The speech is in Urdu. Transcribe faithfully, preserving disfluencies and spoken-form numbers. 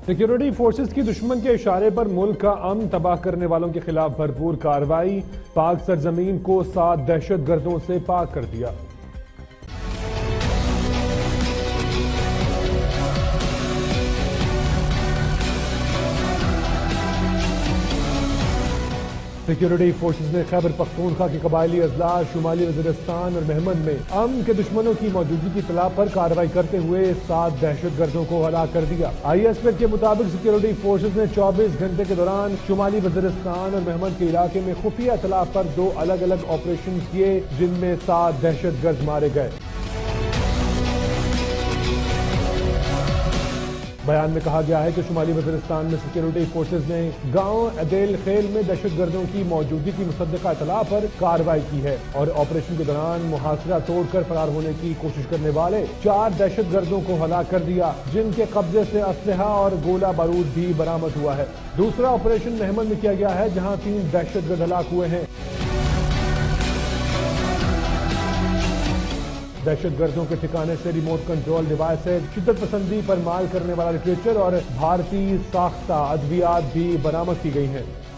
سیکیورٹی فورسز کی دشمن کے اشارے پر ملک کا امن تباہ کرنے والوں کے خلاف بھرپور کارروائی، پاک سرزمین کو سات دہشت گردوں سے پاک کر دیا۔ سیکیورٹی فورسز نے خیبر پختونخوا کے قبائلی اضلاع شمالی وزیرستان اور مہمند میں امن کے دشمنوں کی موجودگی کی اطلاع پر کارروائی کرتے ہوئے سات دہشت گردوں کو ہلاک کر دیا۔ آئی ایس پی کے مطابق سیکیورٹی فورسز نے چوبیس گھنٹے کے دوران شمالی وزیرستان اور مہمند کے علاقے میں خفیہ اطلاع پر دو الگ الگ آپریشن کیے، جن میں سات دہشت گرد مارے گئے۔ بیان میں کہا گیا ہے کہ شمالی وزیرستان میں سیکیورٹی فورسز نے گاؤں عدیل خیل میں دہشت گردوں کی موجودگی کی مصدقہ اطلاع پر کارروائی کی ہے اور آپریشن کے دوران محاصرہ توڑ کر فرار ہونے کی کوشش کرنے والے چار دہشت گردوں کو ہلاک کر دیا، جن کے قبضے سے اسلحہ اور گولہ بارود بھی برآمد ہوا ہے۔ دوسرا آپریشن مہمند میں کیا گیا ہے، جہاں تین دہشت گرد ہلاک ہوئے ہیں۔ دہشت گردوں کے ٹھکانے سے ریموٹ کنٹرول ڈیوائسز، شدت پسندی پر مال کرنے والا لٹریچر اور بھارتی ساختہ ادویات بھی برآمد کی گئی ہیں۔